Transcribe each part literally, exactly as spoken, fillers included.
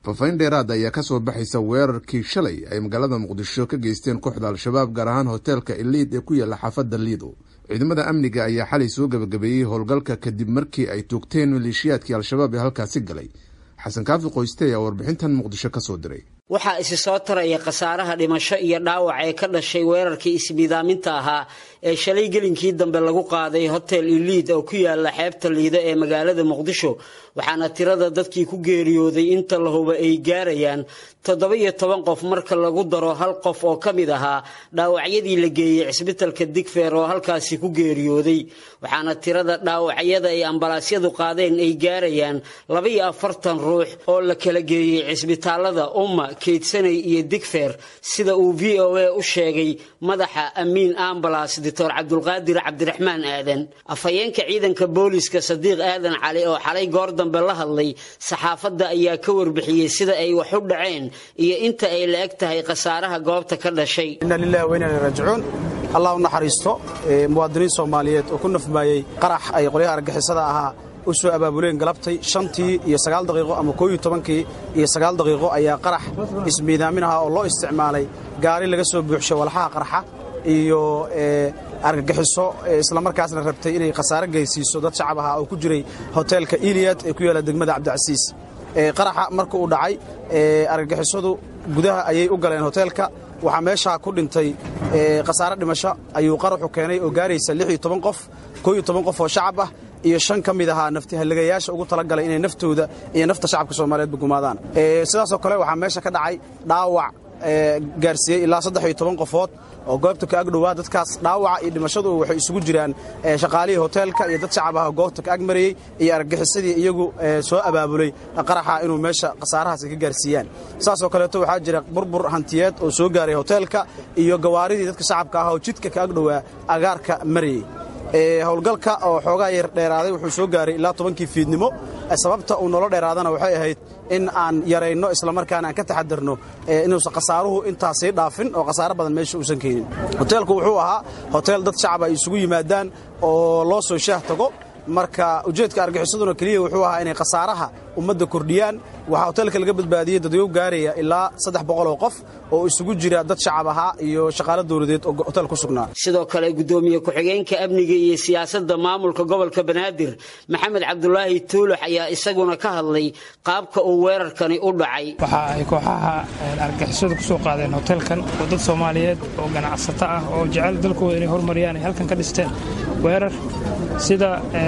fafayn dheeraad ayaa ka soo baxaysa weerarkii shalay ay magaalada Muqdisho ka geysteen kooxda Al-Shabaab gaar ahaan hoteelka Elite ee ku yaala xaafadda Lido. ciidamada amniga ayaa xalay soo gabagabeeyay howlgalka kadib markii ay toogteen maleeshiyaadkii Al-Shabaab ee halkaasi galay. xasan kaafi qoyste ayaa warbixintan Muqdisho ka soo diray. waxaa isi soo taraya khasaaraha dhimasho iyo dhaawac ee ka dhashay weerarkii ismiidaaminta ahaa ee shalay gelinkii dambe lagu qaaday hotel Elite oo ku yaala xeebta Lido ee magaalada Muqdisho, waxaana tirada dadkii ku geeriyooday inta la hubo ay gaarayaan toddoba iyo toban qof marka lagu daro hal qof oo kamid ahaa dhaawacyadii la geeyay cisbitaalka Digfeer oo halkaasi ku geeriyooday. waxaana tirada dhaawacyada ay ambalaasyadu qaadeen ay gaarayaan laba iyo afartan ruux oo la kala geeyay cisbitaalada Umma, Keydsanay iyo Digfeer, sida uu V O A u sheegay madaxa Amiin Ambulance Doctor Cabdulqaadir Cabdiraxmaan Aadan. afhayeenka ciidanka booliska Sadiiq Aadan Cali oo xalay goor dambe la hadlay saxaafadda ayaa ka warbixiyay sida ay wax u dhaceen iyo inta ay la eg tahay khasaaraha goobta ka dhashay. inna lillahi wa inna ilayhi raaji'uun. allah u naxariisto muwaadiniin Soomaaliyeed oo ku nafmaayay qarax ay qolyaha argagixisada ahaa u soo abaabuleen galabtay shantii iyo sagaal daqiiqo ama koob iyo tobankii iyo sagaal daqiiqo ayaa qarax ismiidaamin ah oo loo isticmaalay gaari laga soo buuxshay walxaha qarxa iyo argagixiso isla markaasna rabtay inay khasaare geysiiso dad shacab ah oo ku jiray hoteelka Elite ee ku yaala degmada Cabdicasiis. qaraxa markii uu dhacay argagixisadu gudaha ayay u galeen hoteelka, waxa meesha ku dhintay khasaare dhimasho ayuu qaraxu keenay oo gaaraysa lix iyo toban qof, koob iyo toban qof oo shacab ah iyo shan ka mid ahaa nafti halagayaasha ugu talagalay inay naftooda iyo nafta shacabka Soomaaliyeed gumaadaan. sidaas oo kale waxa meesha ka dhacay dhaawac gaarsiiyay ilaa saddex iyo toban qofood oo goobta ka agdhowaa. dadkaas dhaawaca iyo dhimashadu waxay isugu jiraan shaqaalihii hoteelka iyo dad shacab ah oo goobta ka agmarayay iyo argagixisadii iyagu soo abaabulay qaraxa inuu meesha khasaarahaas ka gaarsiiyaan. saas oo kale waxaa jira burbur hantiyeed oo soo gaaray hoteelka iyo gawaaridii dadka shacabka ah oo jidka ka agdhowaa agaarka marayay. howlgalka oo xoogaa yar dheeraaday wuxuu soo gaaray ilaa tobankii fiidnimo. sababta uu nolol dheeraadana waxay ahayd in aan yarayno isla markaana aan ka taxadarno inuusan khasaaruhu intaas sii dhaafin oo khasaaro badan meesha uusan keenin. hoteelku wuxuu ahaa hotel dad shacab ay isugu yimaadaan oo loo soo shaah tago, marka ujeedka argagixisaduna kaliya wuxuu ahaa inay khasaaraha ummadda kordhiyaan. waxaa hoteelka laga badbaadiyay dadweyne gaaraya ilaa saddex boqol oo qof oo isugu jira dad shacab ahaa iyo shaqaale dawladeed oo hotel ku sugnaa. sidoo kale gudoomiye ku-xigeenka amniga iyo siyaasadda maamulka gobolka Banaadir Maxamed Cabdullaahi Tuulax ayaa isaguna ka hadlay qaabka uu weerarkani u dhacay. waxa ay kooxaha argagixisadu ku soo qaadeen hoteelkan oo dad Soomaaliyeed oo ganacsato ah oo jecel dalkooda inay horumariyaan ay halkan ka dhisteen weerar sida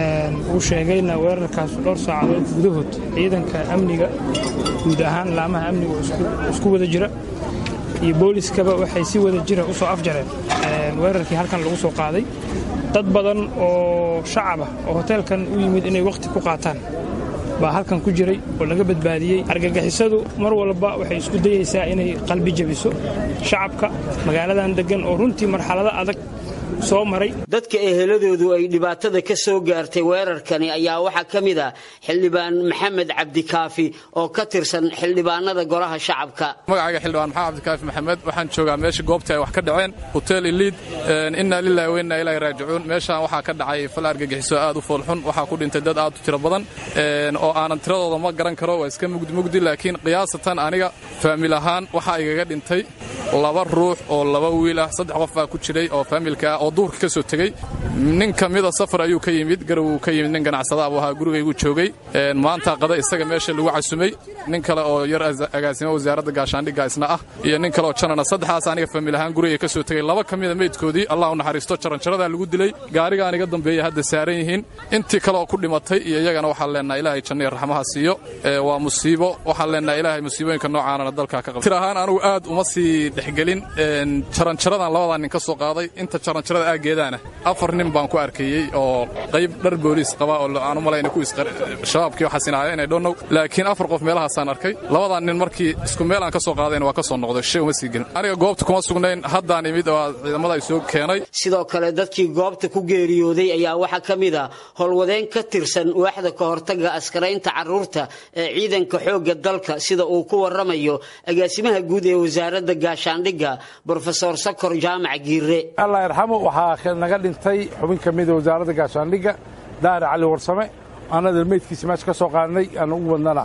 uu sheegayna weerarkaas dhowr saacadood gudahood ciidanka amniga guud ahaan laamaha amniga isku wada jira iyo booliskaba waxay si wada jira u soo afjareen weerarkii halkan lagu soo qaaday. dad badan oo shacab ah oo hoteelkan u yimid inay waqti ku qaataan baa halkan ku jiray oo laga badbaadiyay. argagixisadu mar walba waxay isku dayaysaa inay qalbi jabiso shacabka magaaladan degan oo runtii marxalado adag soo maray. dadka eheladoodu ay dhibaatada ka soo gaartay weerarkani ayaa waxa kamid ah xildhibaan Maxamed Cabdi Kaafi oo ka tirsan xildhibaanada golaha shacabka. magacayga xildhibaan Maxamed Cabdi Kaafi Maxamed, waxaan joogaa meesha goobta ay wax ka dhaceen hotel Elite. inna lillahi wa inna ilayhi raaji'uun. meeshaan waxa ka dhacay fal argagixiso aad u foolxun, waxa ku dhintay dad aad u tiro badan oo aanan tiradooda ma garan karo, waa iska mugdi mugdi, laakiin qiyaasatan aniga faamil ahaan waxa igaga dhintay laba ruux oo laba wiil ah, saddex qof baa ku jiray oo faamilka oo duurka ka soo tagay. nin kamida safar ayuu ka yimid garow ka yimid, nin ganacsada ah waxa gurigaygu joogay. maanta qada isaga meesha lagu casumay, nin kale oo yar agaasimo wasaaradda gaashaandhigga isna ah iyo nin kale oo janana. saddexdaas aniga faamil ahaan gurigay ka soo tagay. laba kamida meedkoodii Allah u naxariisto jaranjarada lagu dilay, gaariga aniga dambeeyay hadda saaran yihiin. intii kale oo ku dhimatay iyo iyagana waxa leenahay Ilaahay jannada raxmaha siiyo. waa musiibo, waxa leenahay Ilaahay musiibooyinka noocaana dalka ka qabto. tirahaan anigu aad uma sii dhexgelin jaranjaradan labada nin ka soo qaaday. inta jaranjarada aageedana afar nin baan ku arkayay oo qayb dhar booliis qaba oo aan u malaynay ku isqar shabaabkii waxa sinaaday inay dhonow, laakiin afar qof meelahaas aan arkay. labada nin markii isku meel aan ka soo qaadayna waa ka soo noqday, shay uma sii gelin. aniga goobta kuma sugnayn, haddaan imid oo ciidamada ay soo keenay. sidoo kale dadkii goobta ku geeriyooday ayaa waxa kamid ah howlwadeen ka tirsan waaxda ka hortagga askaraynta carruurta ee ciidanka xoogga dalka, sida uu ku waramayo agaasimaha guud ee wasaaradda gaashaandhigga Professor Sakor Jaamac Giire. Allah yarxamo. waxaa naga dhintay xubin ka mid ah wasaaradda gaashaandhigga Daara Cali Warsame. anada meedkiisa meesha ka soo qaadnay aan ugu wadnana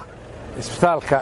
isbitaalka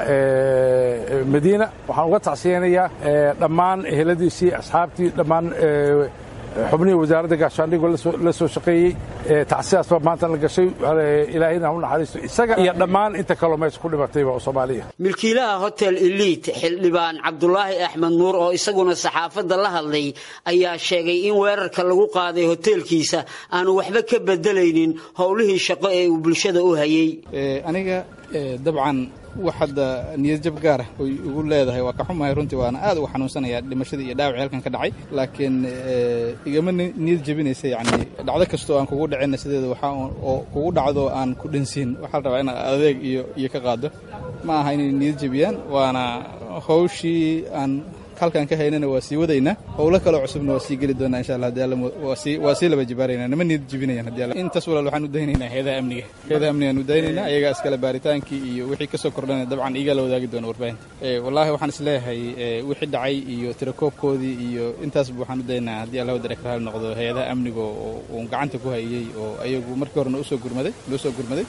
madiina waxaan uga tacsiyeynayaa dhammaan eheladiisii asxaabtii dhammaan xubnihii wasaaradda gaashaandhigoo la soo shaqeeyey tacsiyaas baa maanta la gashay ilaahayna u naxariisto isaga iyo dhammaan inta kaloo meesha ku dhimatayba oo Soomaaliya. milkiilaha hotel Elite xildhibaan Cabdullaahi Axmed Nuur oo isaguna saxaafadda la hadlay ayaa sheegay in weerarka lagu qaaday hotelkiisa aanu waxba ka bedelaynin howlihii shaqo ee uu bulshada u hayay. aniga dabcan waxada niyad jab gaar ah oo ugu leedahay waa ka xumahay runtii waana aad u xanuunsanayaa dhimashada iyo dhaawac halkan ka dhacay laakiin igama niyad jabinaysa yani dhacdo kasto aan kugu dhacayna sideeda waxa oo kugu dhacdo aan ku dhinsiin waxa la rabaa in adeeg iyo iyo ka qaado ma aha in niyad jabiyaan waana hawshii aan halkan ka haynana waa sii wadayna howlo kale cusubna waa sii gali doonaa insha Allah hadii waa sii waa sii laba jibaarayna nama niyad jabinayaan hadii Allah intaas walaal waxaan u daynaynaa hay'adaha amniga hay'adaha amniga aan u daynaynaa ayaga iskala baaritaankii iyo wixii ka soo kordhanay dabcan iga la wadaagi doona warbaahinta ee wallahi waxaan is leeyahay wixii dhacay iyo tirakoobkoodii iyo intaas waxaan u daynaynaa hadii Allah wada raxal noqdo hay'adaha amniga oo gacanta ku hayay oo ayagu markii horena u soo gurmaday loo soo gurmaday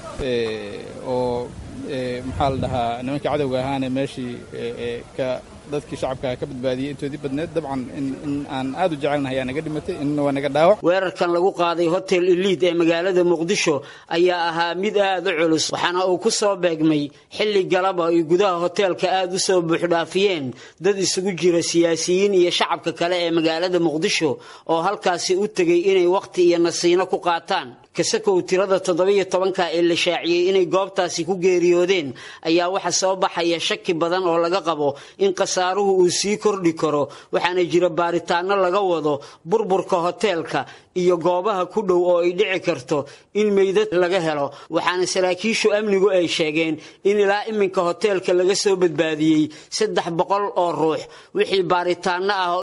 ee oo maxaa la dhahaa nimanka cadawga ahaana meeshii ka dadkii shacabka ka badbaadiyay intoodii badneed dabcan in aan aad u jecelnahay naga dhimatay in waa naga dhaawac weerarkan lagu qaaday hotel Elite ee magaalada Muqdisho ayaa ahaa mid aad u culus waxaana uu ku soo beegmay xilli galab ay gudaha hotelka aad u soo buuxdhaafiyeen dad isugu jira siyaasiyiin iyo shacabka kale ee magaalada Muqdisho oo halkaasi u tagay inay waqti iyo nasiino ku qaataan kasakow tirada toddoba iyo tobanka ee la shaaciyay inay goobtaasi ku geeriyoodeen ayaa waxa soo baxaya shaki badan oo laga qabo in qasaaruhu uu sii kordhi karo waxaana jira baaritaano laga wado burburka hotelka iyo goobaha ku dhow oo ay dhici karto in meydad laga helo waxaana saraakiishu amnigu ay sheegeen in ilaa iminka hotelka laga soo badbaadiyay saddex boqol oo ruux wixii baaritaano ah